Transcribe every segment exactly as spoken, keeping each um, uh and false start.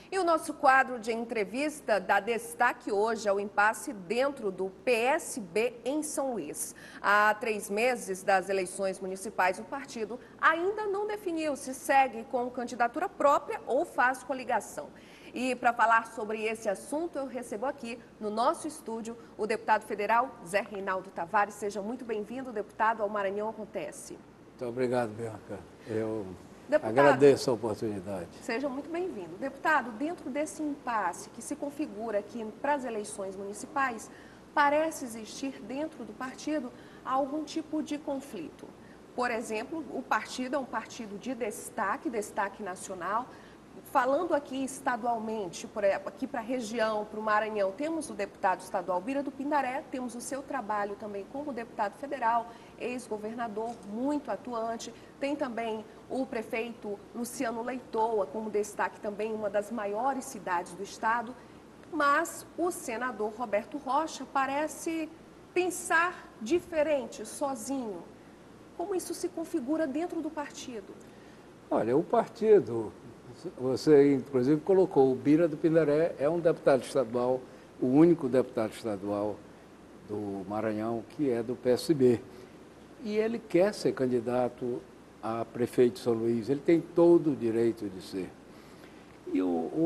E o nosso quadro de entrevista dá destaque hoje ao impasse dentro do P S B em São Luís. Há três meses das eleições municipais, o partido ainda não definiu se segue com candidatura própria ou faz coligação. E para falar sobre esse assunto, eu recebo aqui no nosso estúdio o deputado federal Zé Reinaldo Tavares. Seja muito bem-vindo, deputado, ao Maranhão Acontece. Muito obrigado, Bianca. Eu Deputado, agradeço a oportunidade. Seja muito bem-vindo. Deputado, dentro desse impasse que se configura aqui para as eleições municipais, parece existir dentro do partido algum tipo de conflito. Por exemplo, o partido é um partido de destaque, destaque nacional. Falando aqui estadualmente, por exemplo, aqui para a região, para o Maranhão, temos o deputado estadual Bira do Pindaré, temos o seu trabalho também como deputado federal, ex-governador, muito atuante. Tem também o prefeito Luciano Leitoa, como destaque também, uma das maiores cidades do estado. Mas o senador Roberto Rocha parece pensar diferente, sozinho. Como isso se configura dentro do partido? Olha, o partido, você inclusive colocou, o Bira do Pindaré é um deputado estadual, o único deputado estadual do Maranhão que é do P S B. E ele quer ser candidato a prefeito de São Luís, ele tem todo o direito de ser. E o,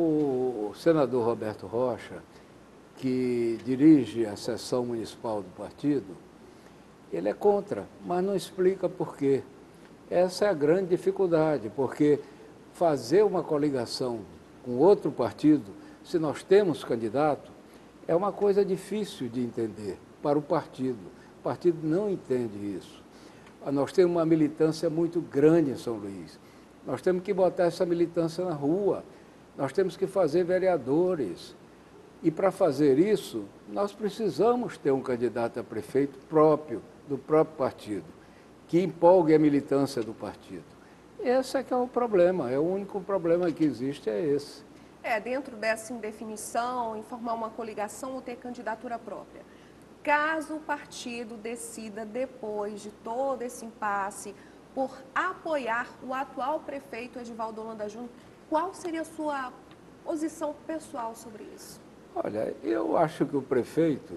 o senador Roberto Rocha, que dirige a seção municipal do partido, ele é contra, mas não explica por quê. Essa é a grande dificuldade, porque fazer uma coligação com outro partido, se nós temos candidato, é uma coisa difícil de entender para o partido. O partido não entende isso. Nós temos uma militância muito grande em São Luís. Nós temos que botar essa militância na rua. Nós temos que fazer vereadores. E para fazer isso, nós precisamos ter um candidato a prefeito próprio, do próprio partido, que empolgue a militância do partido. Esse é que é o problema, é o único problema que existe é esse. É, dentro dessa indefinição, em formar uma coligação ou ter candidatura própria. Caso o partido decida, depois de todo esse impasse, por apoiar o atual prefeito Edivaldo Holanda Júnior, qual seria a sua posição pessoal sobre isso? Olha, eu acho que o prefeito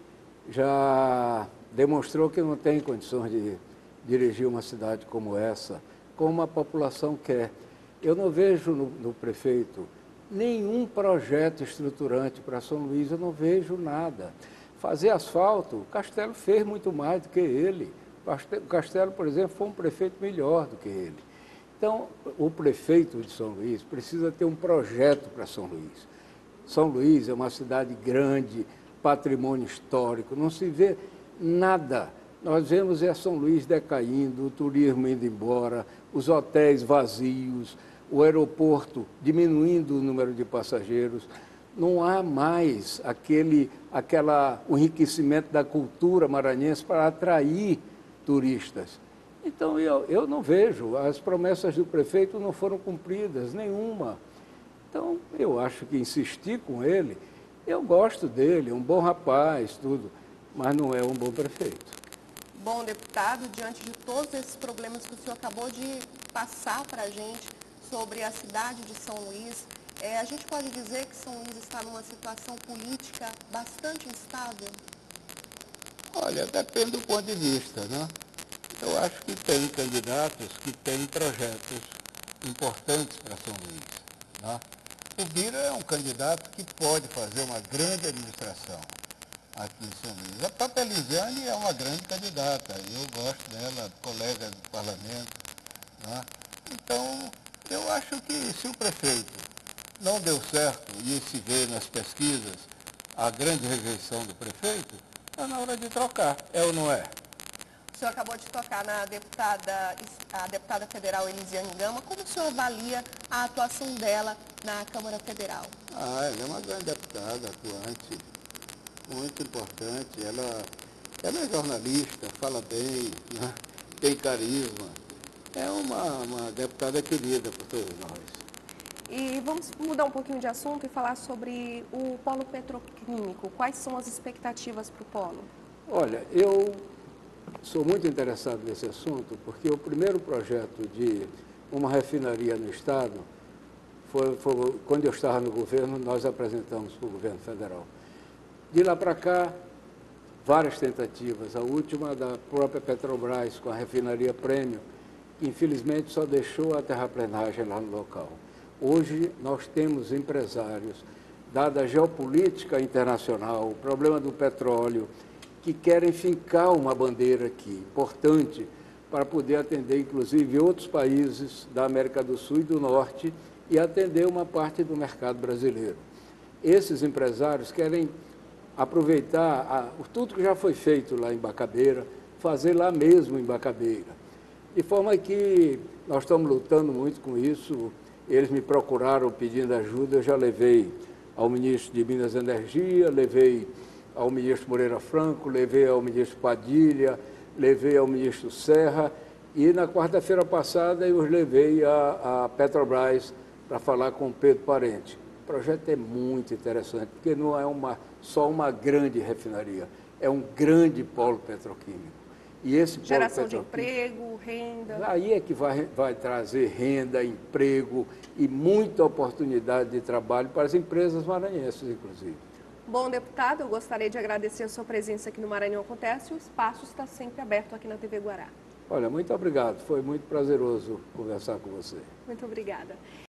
já demonstrou que não tem condições de dirigir uma cidade como essa, como a população quer. Eu não vejo no, no prefeito nenhum projeto estruturante para São Luís, eu não vejo nada. Fazer asfalto, o Castelo fez muito mais do que ele. O Castelo, por exemplo, foi um prefeito melhor do que ele. Então, o prefeito de São Luís precisa ter um projeto para São Luís. São Luís é uma cidade grande, patrimônio histórico, não se vê nada. Nós vemos é São Luís decaindo, o turismo indo embora, os hotéis vazios, o aeroporto diminuindo o número de passageiros. Não há mais aquele, aquela, o enriquecimento da cultura maranhense para atrair turistas. Então, eu, eu não vejo, as promessas do prefeito não foram cumpridas, nenhuma. Então, eu acho que insistir com ele, eu gosto dele, é um bom rapaz, tudo, mas não é um bom prefeito. Bom, deputado, diante de todos esses problemas que o senhor acabou de passar para a gente sobre a cidade de São Luís, é, a gente pode dizer que São Luís está numa situação política bastante instável? Olha, depende do ponto de vista, né? Eu acho que tem candidatos que têm projetos importantes para São Luís, né? O Bira é um candidato que pode fazer uma grande administração aqui em São Luís. A própria Elisiane é uma grande candidata, eu gosto dela, colega do parlamento, né? Então, eu acho que se o prefeito não deu certo, e se vê nas pesquisas a grande rejeição do prefeito, é na hora de trocar, é ou não é? O senhor acabou de tocar na deputada, a deputada federal Elisiane Gama. Como o senhor avalia a atuação dela na Câmara Federal? Ah, ela é uma grande deputada, atuante, muito importante. Ela, ela é jornalista, fala bem, né? Tem carisma. É uma, uma deputada querida por todos nós. E vamos mudar um pouquinho de assunto e falar sobre o polo petroquímico. Quais são as expectativas para o polo? Olha, eu sou muito interessado nesse assunto porque o primeiro projeto de uma refinaria no estado Foi, foi, quando eu estava no governo, nós apresentamos para o governo federal. De lá para cá, várias tentativas. A última da própria Petrobras, com a refinaria Premium, que infelizmente só deixou a terraplenagem lá no local. Hoje nós temos empresários, dada a geopolítica internacional, o problema do petróleo, que querem fincar uma bandeira aqui, importante, para poder atender, inclusive, outros países da América do Sul e do Norte e atender uma parte do mercado brasileiro. Esses empresários querem aproveitar a, tudo que já foi feito lá em Bacabeira, fazer lá mesmo em Bacabeira. De forma que nós estamos lutando muito com isso. Eles me procuraram pedindo ajuda, eu já levei ao ministro de Minas e Energia, levei ao ministro Moreira Franco, levei ao ministro Padilha, levei ao ministro Serra, e na quarta-feira passada eu os levei à Petrobras para falar com o Pedro Parente. O projeto é muito interessante, porque não é uma, só uma grande refinaria, é um grande polo petroquímico. E esse polo Geração de petroquímico, emprego, renda. aí é que vai, vai trazer renda, emprego e muita oportunidade de trabalho para as empresas maranhenses, inclusive. Bom, deputado, eu gostaria de agradecer a sua presença aqui no Maranhão Acontece. O espaço está sempre aberto aqui na T V Guará. Olha, muito obrigado. Foi muito prazeroso conversar com você. Muito obrigada.